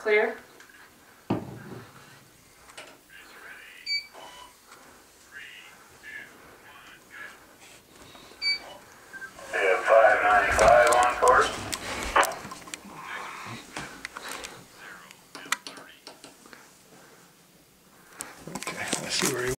Clear? Yeah, 595 on course. Okay, let's see where he